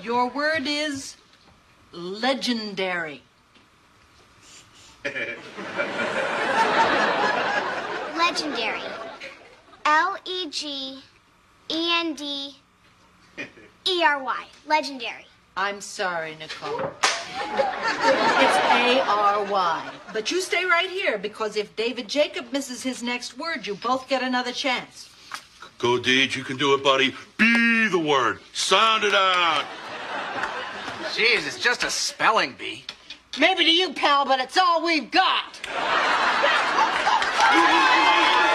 Your word is legendary. Legendary. Legendery. Legendary. I'm sorry, Nicole. It's A-R-Y. But you stay right here, because if David Jacob misses his next word, you both get another chance. Go, Deej. You can do it, buddy. Be the word. Sound it out. Jeez, it's just a spelling bee. Maybe to you, pal, but it's all we've got.